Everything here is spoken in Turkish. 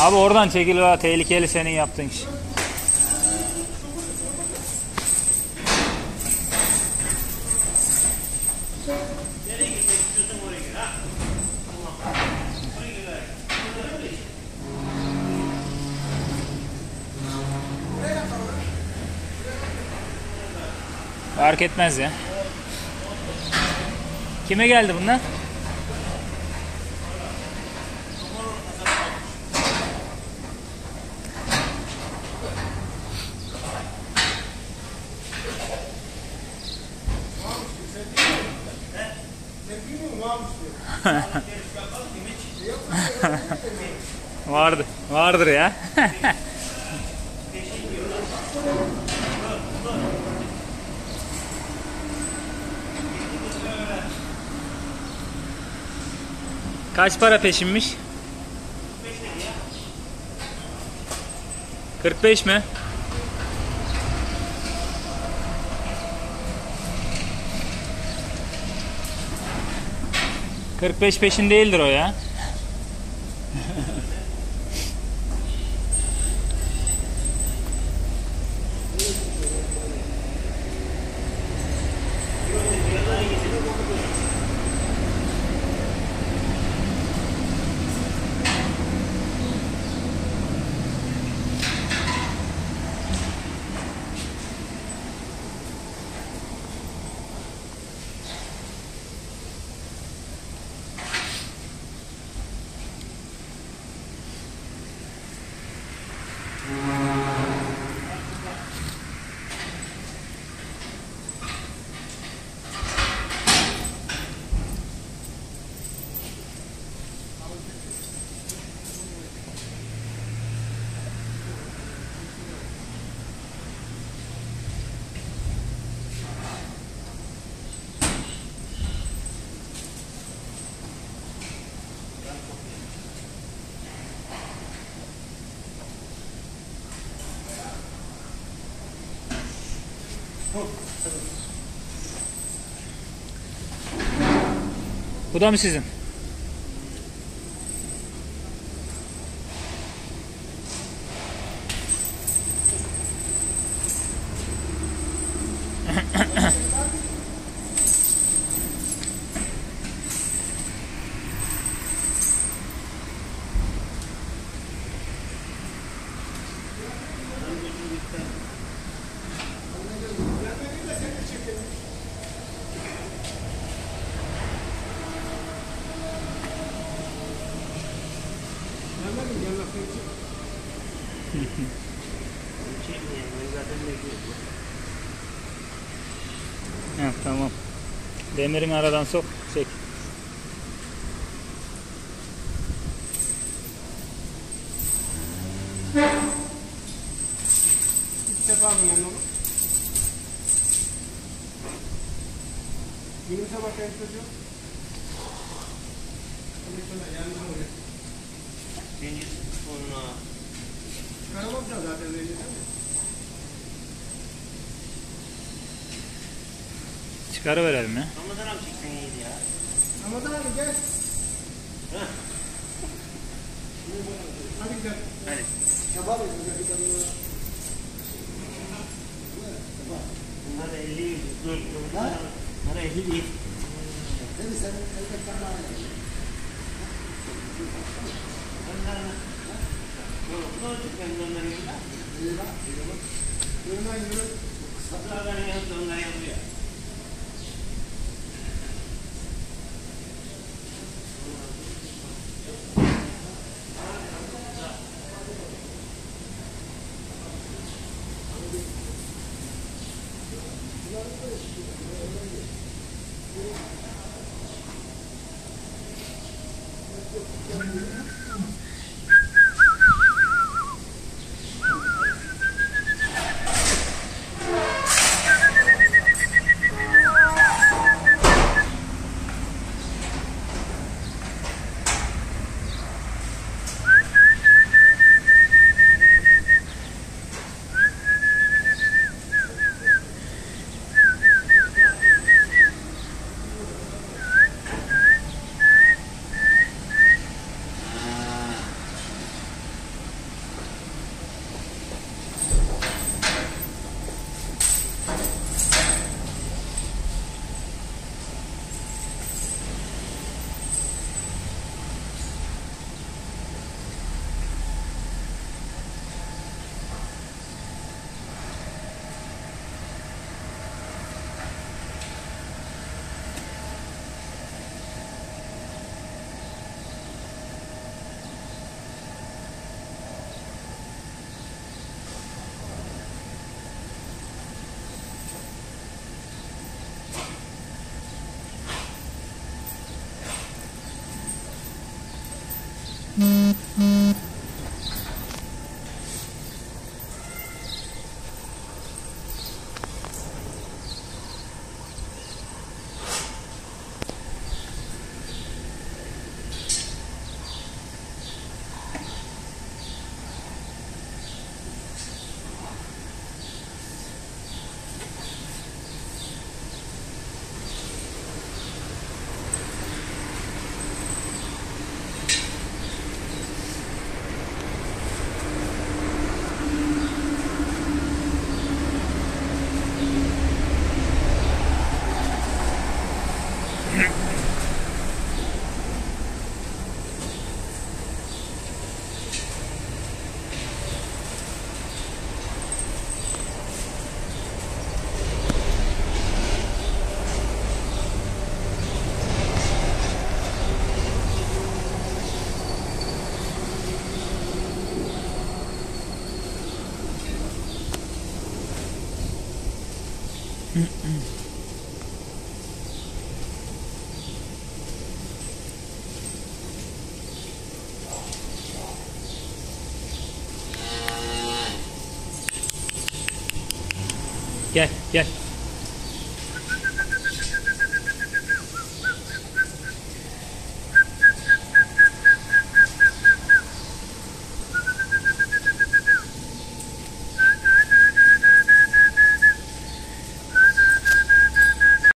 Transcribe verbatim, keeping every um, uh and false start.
Abi oradan çekil, ha tehlikeli senin yaptığın iş. Fark etmez ya. Kime geldi bunlar? Vardır, vardır ya. Kaç para peşinmiş? kırk beş mi? kırk beş peşin değildir o ya. Bu da mı sizin? Ha, tamam. Demirin aradan sok, çek. İlk defa mı yanına? Yeni sabah kayıtlıcı. Birinci sonuna. Çıkaramayacağız zaten öyle değil mi? Çıkarıverelim ya. Ramazan abi çeksen iyiydi ya. Ramazan abi gel. Heh. Hadi gidelim. Hadi. Sabah bekliyoruz. Gidelim. Bunlar da elli yüz. Dur. Bunlar da elli değil. Değil mi sen? Elbette sen bana gel. Yok, ne olacak ben de onları yürüyorum. Yürü bak. Yürü lan yürü. Satırlar benim yanımda onlar yapıyor. Gel gel.